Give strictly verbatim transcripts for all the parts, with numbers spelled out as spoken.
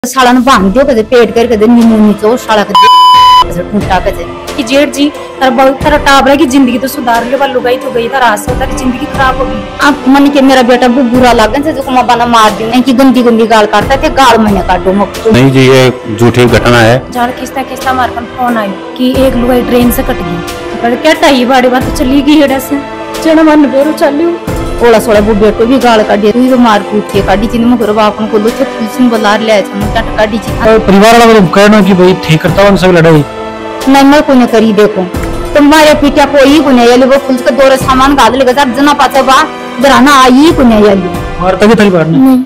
साला ने बांध दियो कदे पेट कर कदे नीमू चो साला कदे टूटा कदे कि जेठ जी तर बहुत तरह टाबरा की जिंदगी तो सुधार ले वाल लुगाई तो गई था रास होता की जिंदगी खराब हो गई। अब मन के मेरा बेटा वो बुरा लगन से जो को बना मार दी नहीं कि गंदी गंदी गाल काटता थे गाल मैंने काटो मत नहीं जी ये झूठी घटना है। जान किस्ता किस्ता मार कर फोन आयो कि एक लुगाई ट्रेन से कट गई पर क्या टाई बाड़ी बात चली गई हेड़ा से जण मन बेरो चलियो ओला सोला वो बेटो भी गाल काटी तू तो मार कूट के काटी चिन्ह मगर बापन को लोचे पुलिस बलार ले छ मुटा काटी छी परिवार वाला लोग कहना कि भाई ठीक करता हूं सब लड़ाई नहीं मैं कोने करी देखो तुम्हारे पिटा कोई कोने याली वो पुलिस का दौरे सामान गाद ले गजा जना पाछे बा जराना आई कोने याली मारता भी थली बारने नहीं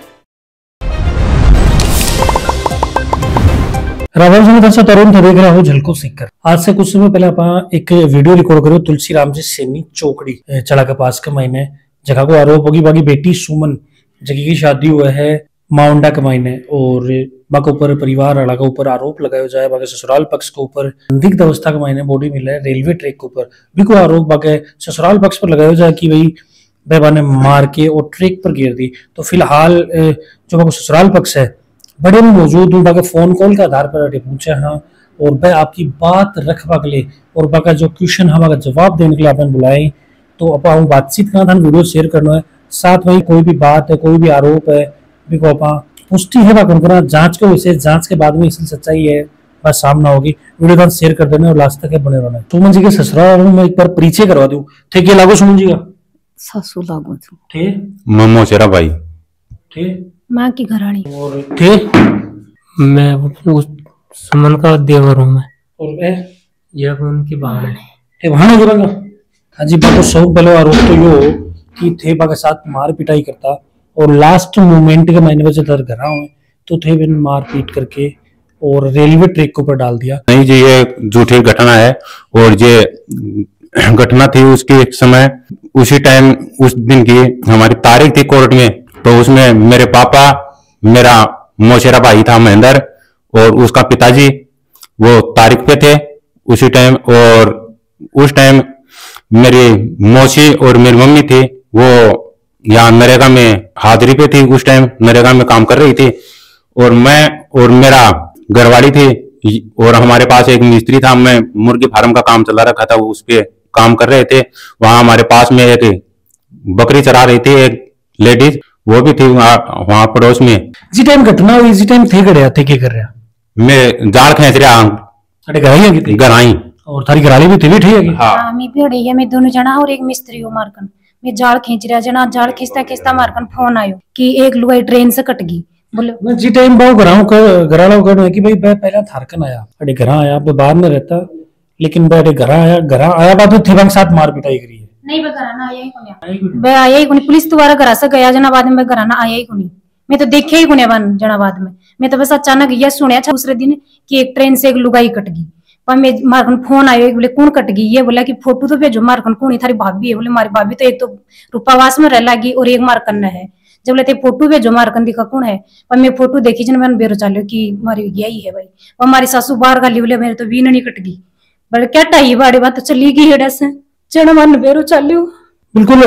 रावण जी दर्शक तरुण थे देख रहे हो झलको सीखकर। आज से कुछ समय पहले आप एक वीडियो रिकॉर्ड करो तुलसी राम जी सेनी चौकड़ी चला के पास के महीने जगह को आरोप होगी बाकी बेटी सुमन जगह की शादी हुआ है माउंडा के महीने और बाके ऊपर परिवार वाला के ऊपर आरोप लगाया जाए बाकी ससुराल पक्ष के ऊपर संदिग्ध अवस्था के महीने बॉडी मिला है रेलवे ट्रैक के ऊपर भी कोई आरोप बाकी ससुराल पक्ष पर लगाया जाए कि भाई बेबा ने मार के और ट्रैक पर गिर दी। तो फिलहाल जो बाकी ससुराल पक्ष है बड़े में मौजूद हूँ बाकी फोन कॉल के आधार पर पूछे हाँ और भाई आपकी बात रख बागले और बाका जो क्वेश्चन हमारा जवाब देने के लिए आपने बुलाए तो अपा हम बातचीत करना था वीडियो शेयर करना है साथ में कोई भी बात है कोई भी आरोप है भी को अपा पुष्टि है बात जांच के वैसे जांच के बाद में इसलिए सच्चाई है बस सामना होगी वीडियो का शेयर कर देना और लास्ट तक बने रहना। सुमन जी के ससुराल में एक बार परिचय करवा दूं ठीक है लागू सुमन जी का सासू लागू ठीक मम्मो चेरा भाई ठीक मां की घरानी और ठीक मैं उस सुमन का देवर हूँ मैं और ए यह उनकी बहन है ए बहन है जरा हाजी बाको सौ पहले आरोप तो यो कि थे बा के साथ मार पिटाई करता और लास्ट मोमेंट के महीने बजे दर घर आए तो थे बिन मार पीट करके और रेलवे ट्रैक के ऊपर डाल दिया। नहीं जी ये झूठी घटना है और ये घटना थी उसके समय उसी टाइम उस दिन की हमारी तारीख थी कोर्ट में तो उसमें मेरे पापा मेरा मोशेरा भाई था महेंद्र और उसका पिताजी वो तारीख पे थे उसी टाइम और उस टाइम मेरी मौसी और मेरी मम्मी थी वो यहाँ नरेगा में हाजिरी पे थी उस टाइम नरेगा में काम कर रही थी और मैं और मेरा घरवाली थी और हमारे पास एक मिस्त्री था मैं मुर्गी फार्म का काम चला रखा था उस पे काम कर रहे थे। वहां हमारे पास में एक बकरी चरा रही थी एक लेडीज वो भी थी वहां पड़ोस में। जी टाइम घटना हुई इसी टाइम थे गड़िया थे क्या कर रहा मैं जाल खींच रहा अरे गराई की गराई और थारी घराली भी थी भी ठीक है हां मैं भी अड़ी है मैं दोनों जना और एक मिस्त्री हो मारकन मैं जाल खींच रहा जना जाल खींचता खींचता मारकन फोन आयो कि एक लुगाई ट्रेन से कट गई बोले मैं जी टाइम बाऊ घराऊ का घराला कहना कि भाई मैं पहला थारकन आया अरे घर आया मैं बाहर में रहता लेकिन मैं घर आया घर आया बाद में थे साथ मार पिटाई करी है नहीं मैं घर ना आया ही कोनी मैं आया ही कोनी पुलिस दोबारा घर से गया जना बाद में घर ना आया ही कोनी मैं तो देखे ही कोनी बन जना बाद में मैं तो बस अचानक ये सुनया था दूसरे दिन कि एक ट्रेन से एक लुगाई कट गई पर मैं मारकन फोन आयो बोले कौन कट गई ये बोला कि फोटो तो भेजो मारकन कौन थारी भाभी है बोले मारी भाभी तो एक तो रूपावास में रह लगी और एक मारकन है जब बोले फोटो भेजो मारकन दिखा कौन है पर मैं फोटो देखी जन मैंने बेरो चालो कि मारी यही है भाई और हमारी सासू बाहर गाली बोले मेरे तो बीन नहीं कट गई बड़े क्या टाई बाड़ी बात चली गई हेड़ा से जन मन बेरो चालो बिल्कुल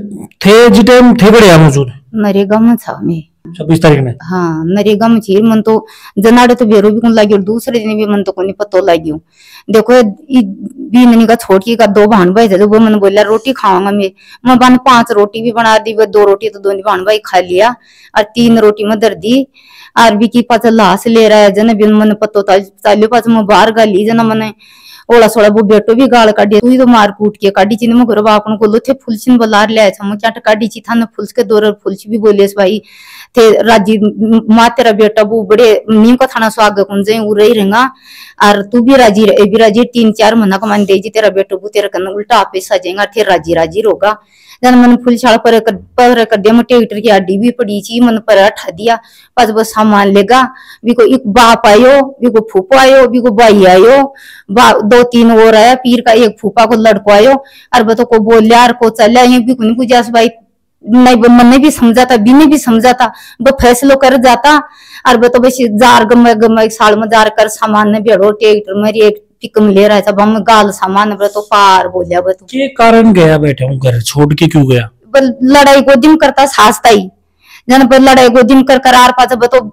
थे जी टाइम थे बढ़िया मौजूद नरेगा में था मैं छब्बीस तारीख में हाँ नरेगा में थी मन तो जनाड़े तो बेरो भी कौन लगी और दूसरे दिन भी मन तो कोनी पतो लगी देखो बीननी का छोटी का दो बहन भाई थे वो मन बोला रोटी खाऊंगा मैं मैं बन पांच रोटी भी बना दी दो रोटी तो दोनों बहन भाई खा लिया और तीन रोटी में दर दी और भी की पास लाश ले रहा है जन बिन मन पतो चालो पास मैं बाहर गाली जना मैंने ओला सोला वो बेटो भी गाल काटी तू तो मार कूट के काटी चिन्ह मगर बापन को थे फुलसिन बलार ले क्या काटी ची था फुल्स के दौर फुल्स भी बोले भाई थे राजी माँ तेरा बेटा वो बड़े नीम का थाना स्वाग कुंजे उड़े रहेगा और तू भी राजी भी राजी तीन चार महीना का मान दे तेरा बेटो वो तेरा करना उल्टा आप सजेगा थे राजी राजी रोगा जन मन फुल छाड़ पर कर पर कर दे ट्रैक्टर की आडी भी पड़ी ची मन पर ठा दिया पास बस सामान लेगा भी को एक बाप आयो भी को फूफा आयो भी को भाई आयो बा दो तीन और आया पीर का एक फूफा को लड़को आयो और बतो को बोलिया और को चलिया ये भी कुछ कुछ भाई नहीं मन भी समझाता बीने भी समझाता वो फैसलो कर जाता और बतो बस जार गम गम एक साल में जार कर सामान ने भेड़ो ट्रैक्टर मेरी एक पिकम ले रहा था बम गाल सामान तो पार बोलिया बतो के कारण गया बैठे हूँ घर छोड़ के क्यों गया लड़ाई को दिम करता सासता ही जन पर लड़ाई को दिम कर कर आर पास बतो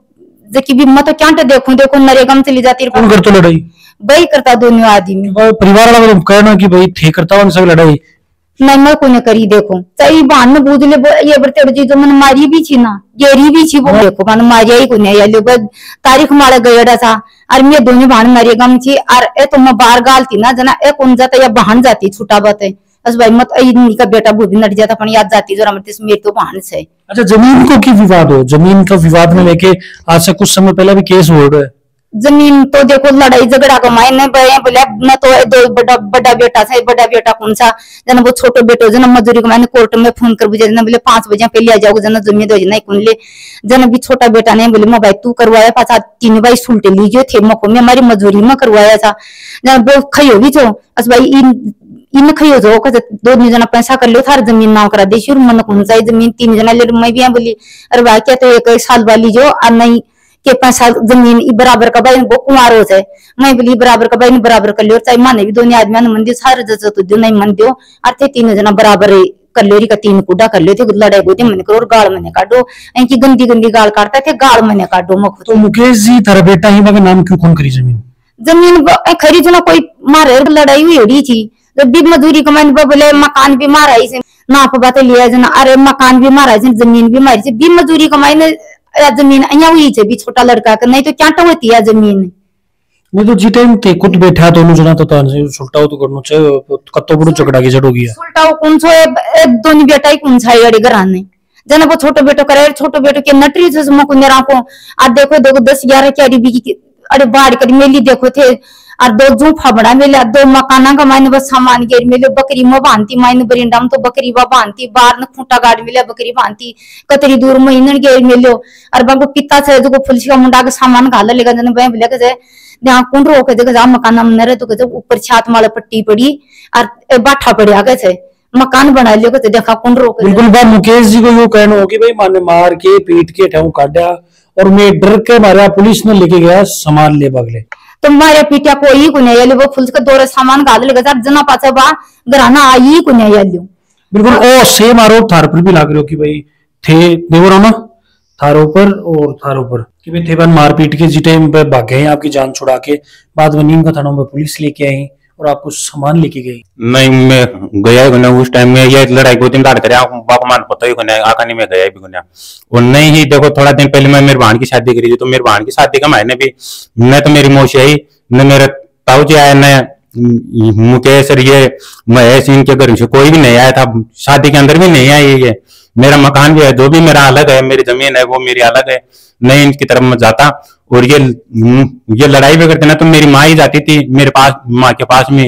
जबकि भी मैं तो क्या देखूं देखो नरेगा में चली जाती कौन करते लड़ाई? वही करता दोनों आदमी परिवार वाला कहना कि भाई थे करता हूँ सब लड़ाई नहीं मैं को करी देखो सही बहन में बूझ ले ये बरते जी जो मन मारी भी छी ना गेरी भी छी वो देखो मन मारिया ही को नहीं या लोग तारीख मारे गयड़ा था और मैं दोनों बहन मारे गम छी और ए तो मैं बाहर गालती ना जना ए कौन जाता या बहन जाती छुटा बात है बस भाई मत इनकी का बेटा भूबी नट जाता पण याद जाती जरा मत मेरे तो बहन से। अच्छा जमीन को की विवाद हो, जमीन का विवाद में लेके आज से कुछ समय पहले भी केस हो रहा है। जमीन तो देखो लड़ाई झगड़ा का मायने बोले न तो दो बड़ा बड़ा बेटा था बड़ा बेटा कौन सा जना वो छोटे बेटो जना मजदूरी का मैंने कोर्ट में फोन कर बुझे जना बोले पांच बजे पहले आ जाओ जना जमीन दो जना कौन ले जना भी छोटा बेटा ने बोले मैं भाई तू करवाया पासा तीन भाई सुलटे लीजिए थे मको में हमारी मजदूरी में करवाया था जना वो खयो भी जो बस भाई इन इन खयो जो दो जना पैसा कर लो थार जमीन नाव करा दे शुरू मन कौन सा जमीन तीन जना ले मैं भी बोली अरे भाई क्या तो एक साल वाली जो और नहीं के पैसा जमीन बराबर का भाई वो कुमार हो जाए मैं बोली बराबर का भाई बराबर कर लियो चाहे माने भी दोनों आदमी ने मन दियो सारे जज तो दो नहीं मन दियो और थे तीन जना बराबर कर लियो का तीन कुड़ा कर लियो थे लड़ाई गोती मैंने करो गाल मैंने काटो इनकी गंदी गंदी गाल काटता थे गाल मैंने काटो मुख तो मुकेश जी थारा बेटा ही बाबा नाम क्यों कौन करी जमीन जमीन खरीद ना कोई मारे लड़ाई हुई रही थी जब भी मजदूरी का मैंने बोले मकान भी मारा ही नाप बात लिया जना अरे मकान भी मारा जमीन भी मारी भी मजदूरी कमाई ने जमीन अहिया हुई है भी छोटा लड़का का नहीं तो क्या होती है जमीन मैं तो जी टाइम ते कुछ बैठा दोनों जना तो तान सुलटाओ तो करनो चाहिए कत्तो बड़ो झगड़ा की जड़ हो गया सुलटाओ कौन सो दोनों बेटा ही कौन सा अड़े घराने जना वो छोटो बेटो करे छोटो बेटो के नटरी से मकुंदे राखो आ देखो देखो दस ग्यारह क्यारी भी अरे बाढ़ कर मेली देखो थे और दो जूफा बड़ा मेले दो मकाना का मायने बस सामान गेर मेले बकरी में बांधती मायने बरिंडा में तो बकरी वा बांधती बाहर न खूंटा गाड़ मिले बकरी बांधती कतरी दूर में इन गेर मेलो और बाबू पिता से जो फुलसी का मुंडा का सामान घाला लेगा जन बे बोले के यहाँ कुंड रोके जगह जा मकाना में नरे तो के ऊपर छात माला पट्टी पड़ी और बाठा पड़े आगे से मकान बना लियो के देखा कुंड रोके बिल्कुल बा मुकेश जी को यो कहना हो कि भाई माने मार के पीट के ठेऊ काटा और मैं डर के मारा पुलिस ने लेके गया सामान ले बगले तो मारे पीटिया कोई को नहीं याली वो फुल का दौरे सामान गाल लेगा सर जना पाछे बा घराना आई को नहीं याली बिल्कुल ओ सेम आरोप थार पर भी लाग रहे हो कि भाई थे देवर ना थारो पर और थारो पर कि भाई थे बन मारपीट के जी टाइम पे भागे हैं आपकी जान छुड़ा के बाद में नीम का थानों में पुलिस लेके आई और आपको सामान लेके गई नहीं मैं गया गुना उस टाइम में ये लड़ाई को दिन काट करे बाप मान पता ही गुना आका नहीं मैं गया भी गुना और नहीं ही देखो थोड़ा दिन पहले मैं मेरी बहन की शादी करी थी तो मेरी बहन की शादी का मायने भी न तो मेरी मौसी आई न मेरा ताऊ जी आया न मुकेश और ये महेश इनके घर से कोई भी नहीं आया था शादी के अंदर भी नहीं आई ये मेरा मकान भी है जो भी मेरा अलग है मेरी जमीन है वो मेरी अलग है नहीं इनकी तरफ मैं जाता और ये ये लड़ाई भी करते ना तो मेरी माँ ही जाती थी मेरे पास माँ के पास में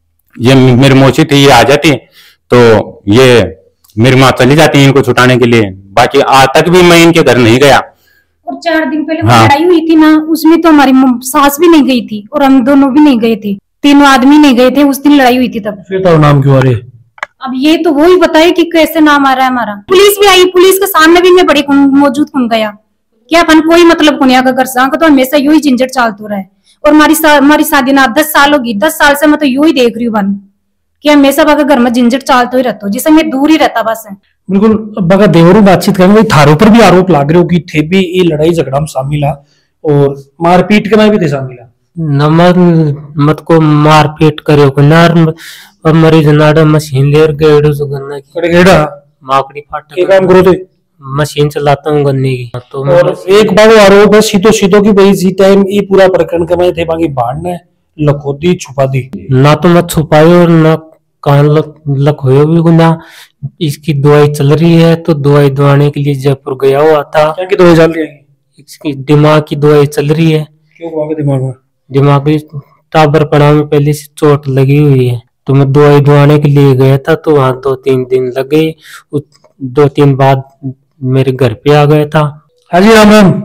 ये मेरी मौसी थी ये आ जाती तो ये मेरी माँ चली जाती इनको छुटाने के लिए बाकी आज तक भी मैं इनके घर नहीं गया और चार दिन पहले हाँ। लड़ाई हुई थी ना उसमें तो हमारी सास भी नहीं गई थी और हम दोनों भी नहीं गए थे तीनों आदमी नहीं गए थे उस दिन लड़ाई हुई थी तब फिर तो नाम क्यों आ रहे अब ये तो वो ही बताए कि कैसे नाम आ रहा है हमारा पुलिस भी आई पुलिस के सामने भी मैं बड़ी मौजूद कौन गया क्या अपन कोई मतलब कुनिया का घर सा तो हमेशा यू ही झंझट चालतो रहा है और हमारी हमारी शादी ना दस साल होगी दस साल से मैं तो यू ही देख रही हूँ बन कि हमेशा बाका घर में झंझट चालतो ही रहता जिससे मैं दूर ही रहता बस है बिल्कुल बाका देवरू बातचीत करेंगे थारों पर भी आरोप लाग रहे हो कि थे भी ये लड़ाई झगड़ा में शामिल और मारपीट के में भी थे शामिल नमक मत को मारपीट करे को नार और मरी जनाड़ा मशीन लेर गेड़ो सो गन्ना की गेड़ा माकड़ी फाट के काम करो थे मशीन चलाता हूँ गन्ने की तो और एक बार आरोप है सीधो सीधो की भाई जी टाइम ये पूरा प्रकरण के में थे बाकी बाढ़ ने लखोदी छुपा दी ना तो मत छुपाई और ना कान लक लखोयो भी गुना इसकी दवाई चल रही है तो दवाई दवाने के लिए जयपुर गया हुआ था क्या की दवाई चल रही है इसकी दिमाग की दवाई चल रही है क्यों हुआ दिमाग में दिमाग की टाबर पड़ा में पहले से चोट लगी हुई है तो मैं दवाई दवाने के लिए गया था तो वहां दो तीन दिन लग गए दो तीन बाद मेरे घर पे आ गया था हाँ जी राम राम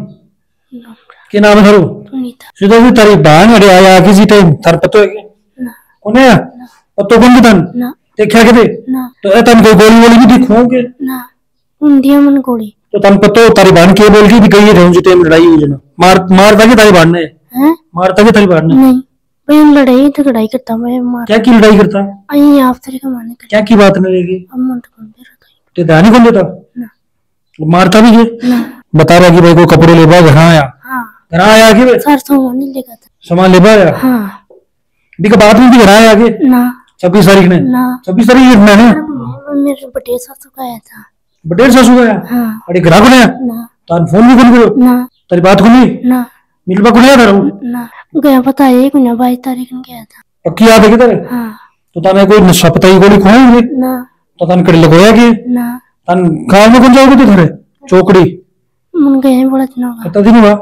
क्या नाम है थारू सीधा भी तारी बहन अरे आया आगे जी टाइम थार पतो है क्या कौन है पतो कौन तन देखा के तो ए तन कोई गोली वोली भी दिखोगे ना उंडिया मन गोली तो तन पतो तारी बहन के बोल के भी कही रहूं जी टाइम लड़ाई हुई जना मार मार था कि तारी बहन ने हैं मारता कि तारी बहन ने नहीं भाई लड़ाई तो लड़ाई करता मैं मार क्या की लड़ाई करता आई आप तेरे का माने क्या की बात नहीं रहेगी अब मन तो कौन दे रहा ते दानी कौन देता ना मारता भी है बता रहा कि भाई को कपड़े लेबा घर आया, हाँ घर आया कि भाई सर सामान नहीं लेगा था। सामान लेबा आया, हाँ बीका बात में भी घर आया आगे ना छब्बीस तारीख ने, ना छब्बीस तारीख को मैंने मेरे बटे सासू का आया था। बटेर सासू गया, हाँ अरे घर को नया ना तार फोन भी कौन करो, ना तेरी बात को नहीं ना मिलवा को लिया था ना गया पता है एक ना बाईस तारीख को गया था। पक्की याद है कि तेरे हाँ तो ताने कोई नशा पताई गोली खोएंगे ना तो तान कड़ी लगोया कि ना तान गांव में कौन जाओगे तो थोड़े चौकड़ी मन गए हैं बड़ा दिन होगा, पता दिन हुआ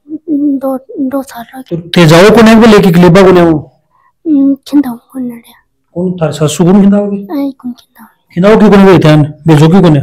दो दो साल हो तो ते जाओ को नहीं लेके गलेबा को नहीं गए। खिंदा कौन नड़िया कौन थारे सासू कौन खिंदाओगे आई कौन खिंदा खिंदाओ क्यों कोने बेतान बेजो क्यों कोने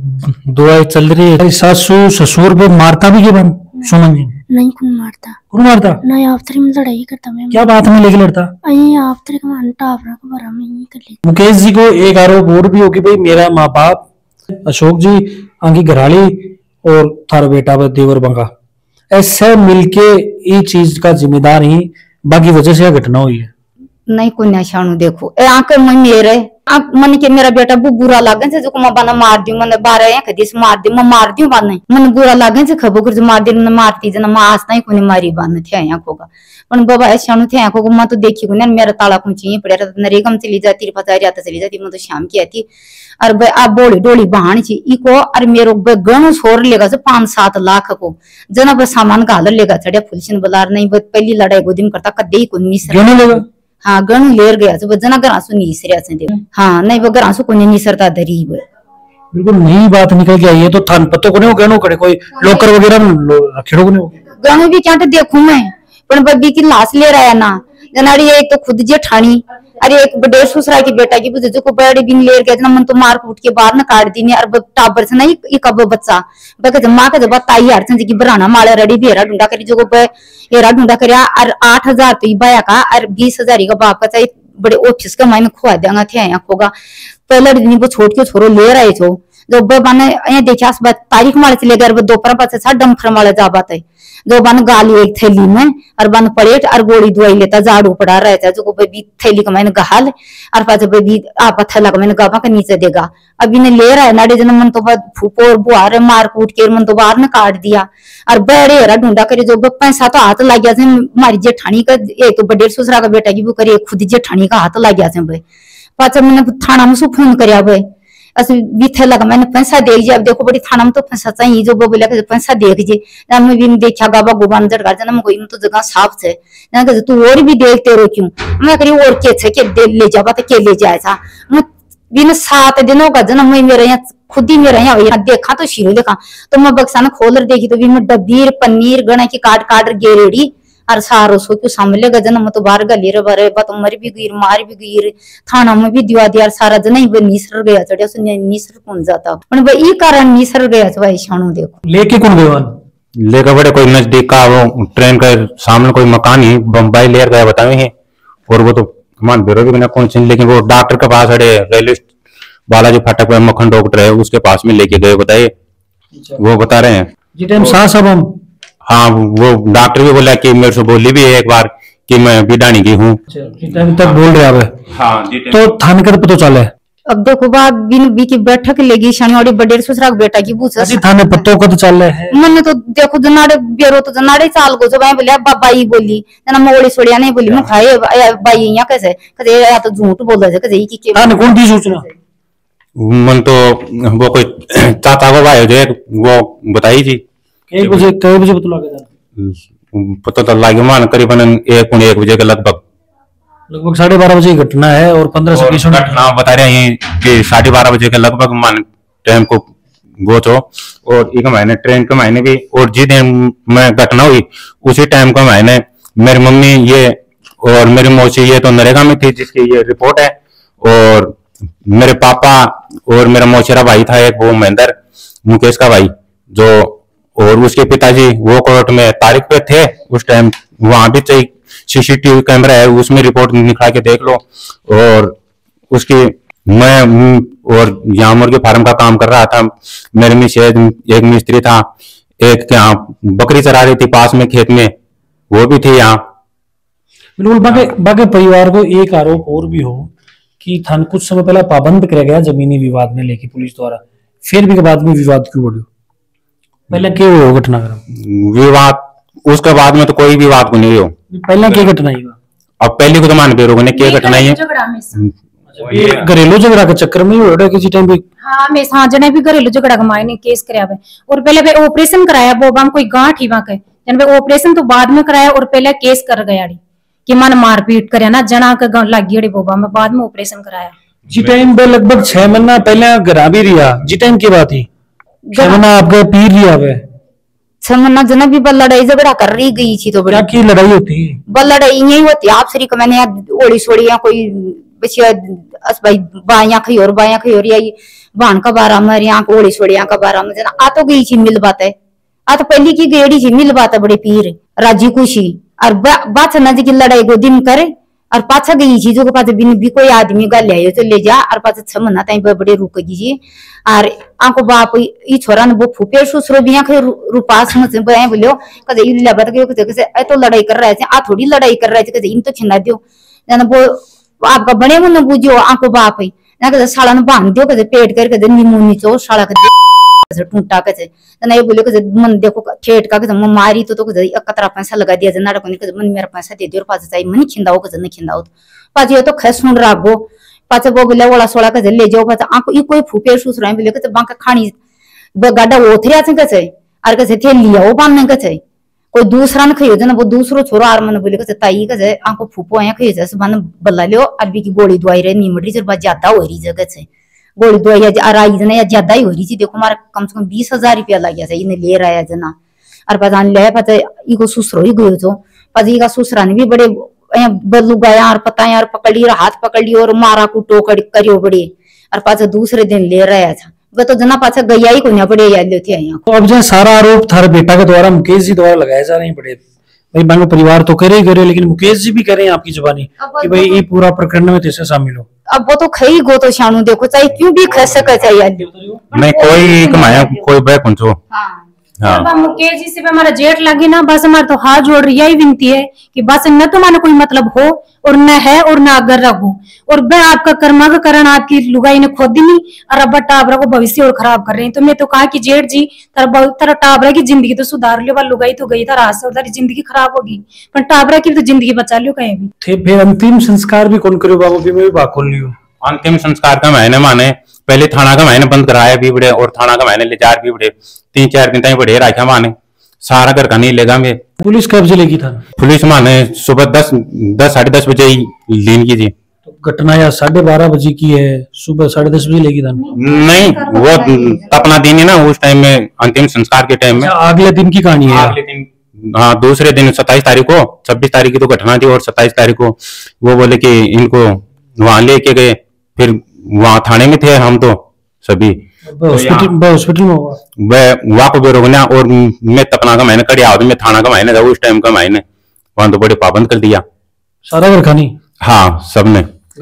दुआई चल रही है। तेरी सासू ससुर पे मारता भी के बन सुमन जी नहीं कौन मारता कौन मारता ना आफ्तरी में लड़ाई करता मैं क्या बात में लेके लड़ता। आई आफ्तरी का मान टावरा का भरा में ही कर ली। मुकेश जी को एक आरोप और भी हो कि भाई मेरा माँ बाप अशोक जी आंकी घराली और थारा बेटा व देवर बंगा ऐसे मिलके ये चीज का जिम्मेदार ही बाकी वजह से यह घटना हुई है। नहीं कुन्या शाणु देखो ए आंख में मेरे आंख मन के मेरा बेटा वो बुरा लागे से जो को मैं बना मार दूं मैंने बारह आंख दिस मार दूं मैं मार दूं बाने मन बुरा लागे से खबो कर मार दिन ने मारती जना मैं आज नहीं कोनी मारी बाने थे आंख होगा पण बाबा ऐ शाणु थे आंख को मैं तो देखी को मेरा ताला कुंची पड़े रहता नरेगा में चली जाती पता जाता चली जाती मैं तो शाम की आती और भाई आप बोली डोली बहान छी इको और मेरो गणो छोर लेगा से पांच सात लाख को जना बस सामान घाल लेगा चढ़िया फुलसिन बलार नहीं पहली लड़ाई गोदिन करता कदे ही को नहीं हाँ गणु लेर गया तो जना गरासु नीसरिया से दे हाँ नहीं वो गरासु को नहीं नीसरता धरी हुए बिल्कुल नई बात निकल के आई है तो थान पत्तो को नहीं गणो करे कोई लोकर वगैरह रखेड़ो को नहीं गणु भी क्या देखू मैं पर बब्बी की लाश ले रहा है ना जनाड़ी एक तो खुद जेठानी अरे एक बड़े ससुरा की बेटा की बुझे को बड़े बिन लेर गया जना मन तो मार कूट के बाहर न काट दी ने और टाबर से नहीं एक अब बच्चा बके मां का जब ताई हर की बराना माले रेडी बेरा ढूंढा करी जो हेरा ढूंढा करया और आठ हजार तो बाया का और बीस हजार का बाप का चाहिए बड़े ऑफिस का मैंने खुआ देंगा थे यहाँ होगा पहले दिन वो छोड़ के छोरो ले रहे छो जो बाने यहाँ देखा तारीख माले चले गए दोपहर पास डम्फर माले जा बात है जो बन गाली एक थैली में और बन पलेट और गोली दवाई लेता झाड़ू पड़ा रहता जो भी थैली का मैंने गहाल और पास भी आप थैला का मैंने गावा का नीचे देगा अभी ने ले रहा है नाडे जन मन तो फूको और बुआर मार कूट के मन तो बाहर ने काट दिया और बड़े हरा ढूंढा करे जो पैसा तो हाथ लग गया हमारी जेठानी का एक तो बड़े ससुरा का बेटा की वो करे खुद जेठानी का हाथ लग गया भाई पाचा मैंने थाना में सु फोन कर भाई असं बीथे लगा मैंने पैसा देख जी अब देखो बड़ी थाना में तो पैसा चाहिए जो बोला कि पैसा देख जी मैं भी देखा गाबा गुबान जड़ कर ना कोई तो जगह साफ से ना कहे तू और भी देखते रो क्यों मैं करी और के छे के दे ले जाबा तो के ले जाए था मैं बिन सात दिनों का जन्म मैं मेरे यहाँ खुद ही मेरे यहाँ देखा तो शीरो देखा तो मैं बक्सा खोल देखी तो भी मैं डब्बीर पनीर गणा की काट काट गेरेड़ी और सारो सो क्यों सामले गजन में तो बाहर गली रे बारे बात मर भी गई मार भी गई थाना में भी दिवा दिया सारा जन ही निसर गया चढ़िया सो निसर कौन जाता पण भाई ई कारण निसर गया तो भाई शाणू देखो लेके कौन गया लेकर बड़े कोई नजदीक का वो ट्रेन का सामने कोई मकान ही बम्बई लेर गया बतावे है और वो तो मान बेरो भी कौन सी लेकिन वो डॉक्टर के पास अड़े रेलवे बालाजी फाटक पे मक्खन डॉक्टर है उसके पास में लेके गए बताइए वो बता रहे हैं जी टाइम सांस अब हम हाँ वो डॉक्टर भी बोला कि मेरे से बोली भी है एक बार कि मैं बिडानी की हूँ तक बोल रहे अब हाँ तो थाने का पता चला है अब देखो बात बिन बी की बैठक लेगी शनिवारी बड़े ससुरा बेटा की पूछ थाने पत्तों का तो चल रहा है मैंने तो देखो जनाड़े बेरो तो जनाड़े चाल को जो बोले बाई बोली जना मोड़ी सोड़िया नहीं बोली मैं खाए बाई यहाँ कैसे कहे या तो झूठ बोल रहे थे कि कौन थी सूचना मन तो वो कोई चाचा को भाई जो वो बताई थी एक बजे कई बजे पता लगा पता तो लगे मान करीबन एक पौने एक बजे के लगभग लगभग साढ़े बारह बजे की घटना है और पंद्रह से बीस मिनट घटना बता रहे हैं कि साढ़े बारह बजे के लगभग मान ट्रेन को गोचो और एक महीने ट्रेन के महीने भी और जिस दिन में घटना हुई उसी टाइम का महीने मेरी मम्मी ये और मेरी मौसी ये तो नरेगा में थी जिसकी ये रिपोर्ट है और मेरे पापा और मेरा मौसेरा भाई था एक वो महेंद्र मुकेश का भाई जो और उसके पिताजी वो कोर्ट में तारीख पे थे उस टाइम वहां भी चाहिए सीसीटीवी कैमरा है उसमें रिपोर्ट निकाल के देख लो और उसकी मैं और यहाँ मुर्गी फार्म का काम कर रहा था मेरे में से एक मिस्त्री था एक यहाँ बकरी चरा रही थी पास में खेत में वो भी थी यहाँ बिल्कुल बाकी बाकी परिवार को एक आरोप और भी हो कि थान कुछ समय पहले पाबंद किया गया जमीनी विवाद में लेके पुलिस द्वारा फिर भी बाद में विवाद क्यों बढ़ो पहले क्या हुआ घटनाक्रम? विवाद उसके बाद में तो कोई विवाद को नहीं हो। पहले क्या घटना हुआ? अब पहले को तो मान बेरोग ने क्या घटना है, घरेलू झगड़ा के चक्कर में हो रहा किसी टाइम भी। हाँ मैं हाँ जने भी घरेलू झगड़ा के मायने केस कराया है और पहले पे ऑपरेशन कराया वो बाम कोई गांठ ही के जन पे ऑपरेशन तो बाद में कराया और पहले केस कर गया कि मन मारपीट कर ना जना के गांठ लग गई बोबा में बाद में ऑपरेशन कराया। जी टाइम पे लगभग छह महीना पहले घरा भी रिया जी टाइम की बात ही छह महीना आपका पीर रिया है छह महीना जना भी बल लड़ाई झगड़ा कर रही गई थी तो क्या की लड़ाई होती बल लड़ाई यही होती आप श्री को मैंने ओड़ी सोड़ी या कोई बचिया अस भाई बाया खई और बाया खई और यही बाण का बारा में यहाँ ओड़ी सोड़ी यहाँ का बारा में जना आ तो गई थी मिल बात है आ तो पहली की गेड़ी थी मिल बात है बड़े पीर राजी खुशी और बात नदी की लड़ाई को दिन करे और पाछा गई चीजों के पास बिन भी कोई आदमी गल आयो तो ले जा और पाछा छह महीना ताई बड़े रुक गई और आंको बाप ई छोरा ने वो फूफे ससुरो भी आंखे रुपास में से बया बोलियो कदे इल्ला बात के कसे ए तो लड़ाई कर रहे थे आ थोड़ी लड़ाई कर रहे थे कदे इन तो छिना दियो ना वो आपका बने मन बुझियो आंको बाप है ना कदे साला ने बांध दियो कदे पेट कर कदे नीमू नीचो साला कदे टूटा के ना ये बोले कदे मन देखो ठेठ का कदे मारी तो तो कदे एकतरा पैसा लगा दिया जना को कदे मन मेरा पैसा दे दियो पास चाहिए मन खिंदाओ कदे न खिंदाओ पाछ ये तो खस सुन रागो पाछ वो बोले वाला सोला कदे ले जाओ पाछ आंको ई कोई फूफे ससुरा बोले कदे बांका खानी गाडा ओथरिया से कसे और कसे थे लिया बांधने कसे कोई दूसरा न खइयो जना वो दूसरो छोरो आर मन बोले कसे ताई कसे आंको फूफो आया खइयो से बन बल्ला लियो अरबी की गोली दवाई रे निमड़ी जर बा ज्यादा हो रही जगह से गोली दवाई या राई जना या ज्यादा ही हो रही थी देखो हमारा कम से कम बीस हजार रुपया लग गया था इन्हें ले रहा है जना और पता नहीं ले पता इको सुसरो ही गयो तो पता इका सुसरा ने भी बड़े बल्लू गया और पता यार पकड़ लिया हाथ पकड़ लिया और मारा कुटो करियो बड़े और पाछा दूसरे दिन ले रहा था वो तो जना पाछा गया ही को बड़े याद थे यहाँ। तो अब जो सारा आरोप थारे बेटा के द्वारा मुकेश जी द्वारा लगाया जा रहे हैं बड़े भाई मान लो परिवार तो करे ही करे लेकिन मुकेश जी भी करे हैं आपकी जुबानी कि भाई ये पूरा प्रकरण में कैसे शामिल हो। अब वो तो खई गो तो शानू देखो चाहे क्यों भी खा सके चाहिए नहीं कोई कमाया कोई बैक उनको हाँ मुकेश जी से हमारा जेठ लगी ना बस हमारे तो हाथ जोड़ रही यही विनती है कि बस न तो मानो कोई मतलब हो और न है और न अगर रखो और मैं आपका कर्मा का करण आपकी लुगाई ने खोद दी नहीं और अब टाबरा को भविष्य और खराब कर रहे हैं तो मैं तो कहा कि जेठ जी तेरा तेरा टाबरा की जिंदगी तो सुधार लियो लुगाई तो गई था रास्ते और तेरी जिंदगी खराब होगी पर टाबरा की तो जिंदगी बचा लियो कहीं भी थे फिर अंतिम संस्कार भी कौन करो बाबू भी मैं भी बात खोल लियो अंतिम संस्कार का महीने माने पहले थाना का महीने बंद कराया भी बड़े और थाना का महीने ले जा भी बड़े तीन चार दिन तक बढ़े रखा माने सारा घर का नहीं लेगा मैं पुलिस कब से लेगी था पुलिस माने सुबह दस दस साढ़े दस बजे ही लीन की थी तो घटना या साढ़े बारह बजे की है सुबह साढ़े दस बजे लेगी था नहीं वो अपना दिन है ना उस टाइम में अंतिम संस्कार के टाइम में अगले दिन की कहानी है अगले दिन हाँ दूसरे दिन सत्ताईस तारीख को छब्बीस तारीख की तो घटना थी और सत्ताईस तारीख को वो बोले कि इनको वहां लेके गए फिर वहां थाने में थे हम तो सभी हॉस्पिटल में वहां को बेरोगना और मैं तपना का महीने कड़ी आदमी थाना का महीने था उस टाइम का महीने वहां तो बड़े पाबंद कर दिया सारा घर खानी हाँ सबने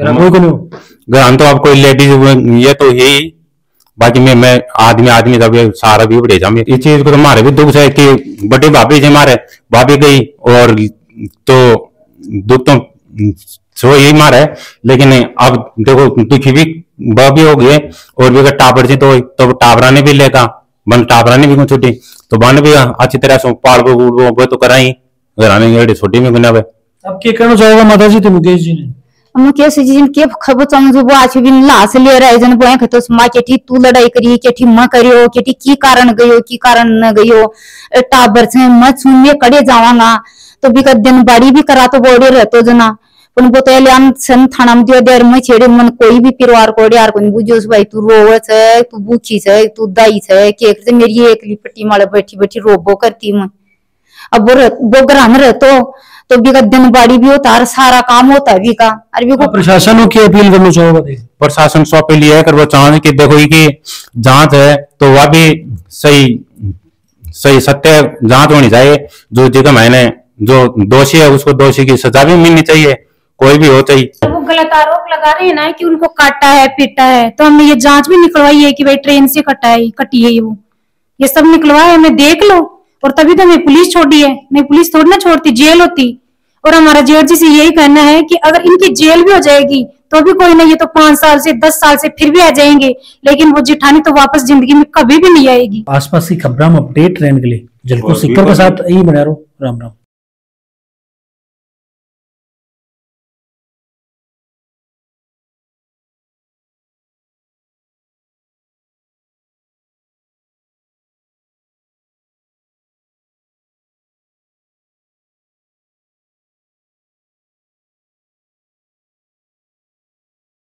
घर हम तो अब कोई लेडीज ये तो यही बाकी मैं मैं आदमी आदमी का भी सारा भी बढ़े जा इस चीज को तो मारे भी दुख है कि बड़ी भाभी जी मारे भाभी गई और तो दुख तो सो यही मारा है लेकिन अब देखो दुखी भी वह भी हो गए और भी अगर टावर जी तो तो टावरा ने भी लेगा बन टावरा ने भी कुछ छुट्टी तो बन भी अच्छी तरह से पाल वो तो कराई घर आने छोटी में गुना अब क्या करना चाहेगा माता जी तो मुकेश जी ने मुकेश जी ने के खबर चाहूँ वो आज भी लाश ले रहे जन बोए खतो मां केठी तू लड़ाई करी केठी मां करियो केठी की कारण गयो की कारण न गयो टाबर से मत सुन में कड़े जावाना तो भी दिन बाड़ी भी करा तो बोड़े रहतो जना पण वो तो एलियान सन थाना में दियो देर में छेड़े मन कोई भी परिवार को यार कोनी बुझोस भाई तू रोवत है तू भूखी है तू दाई है के एक मेरी एकली पट्टी माले बैठी बैठी रोबो करती मैं अब वो वो घर में रहतो तो भी दिन बाड़ी भी होता सारा काम होता है भी का अरे भी को प्रशासन की अपील करना चाहोगे प्रशासन सौ अपील है कर वो चाहे कि देखो कि जांच है तो वह भी सही सही सत्य जांच होनी चाहिए जो जगह मैंने जो दोषी है उसको दोषी की सजा भी मिलनी चाहिए कोई भी हो चाहिए। वो गलत आरोप लगा रहे हैं ना कि उनको काटा है पीटा है तो हमने ये जांच भी निकलवाई है कि भाई ट्रेन से कटा है कटी है वो ये सब निकलवाया हमें देख लो और तभी तो हमें पुलिस छोड़ी है नहीं पुलिस थोड़ी ना छोड़ती जेल होती और हमारा जेठ जी से यही कहना है कि अगर इनकी जेल भी हो जाएगी तो भी कोई नहीं, ये तो पांच साल से दस साल से फिर भी आ जाएंगे, लेकिन वो जिठानी तो वापस जिंदगी में कभी भी नहीं आएगी। आसपास की खबरों में अपडेट रहने के लिए झलको सीकर के साथ यही बना रहो। राम राम।